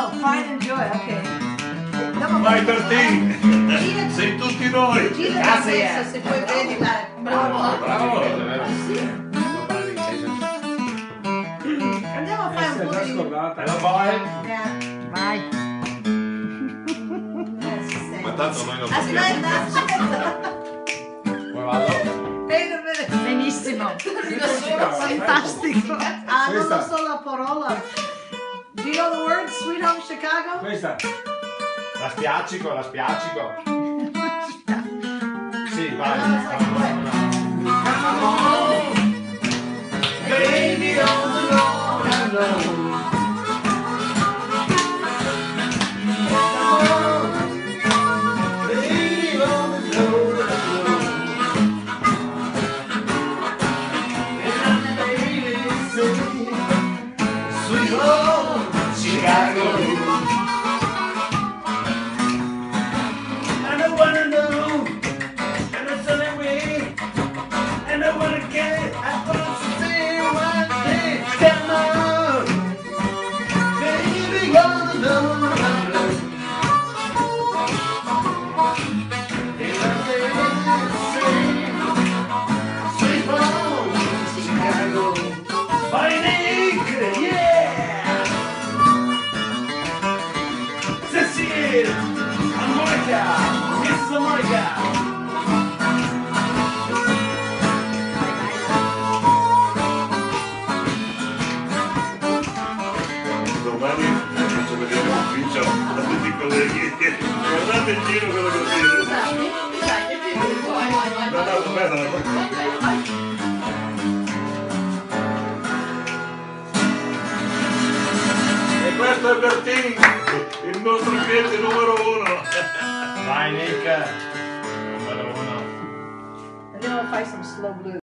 Oh, pride and joy, ok. Vai Bertini! Sei tutti noi! Grazie. Se poi vedi la... Bravo. Bravo! Andiamo a fare un po' di... E la vai? Vai. Ma tanto noi non Aspetta, aspetta. Come vado? Bene, bene. Benissimo. Fantastico. Ah, non lo so la parola. Do you know the words, Sweet Home Chicago? Questa? La spiaccico, la spiaccico. Sì, vai. Baby on the road alone. Baby on the road alone. And I'm baby singing Sweet Home Chicago. And I wanna know, and it's on the way, and I wanna get it. I want to see one day. Come on, baby, gonna know I'm lost. And I'm baby singing Sweet Home Chicago. Harmonica, yeah. Cecile, Harmonica, Mrs. Harmonica. Domani faccio vedere l'ufficio a tutti i colleghi. Guardate in giro quello che dire. No, vabbè, no. E questo è Bertini, il nostro cliente numero 1. Vai Nick, numero 1. Andiamo a fare some slow blues.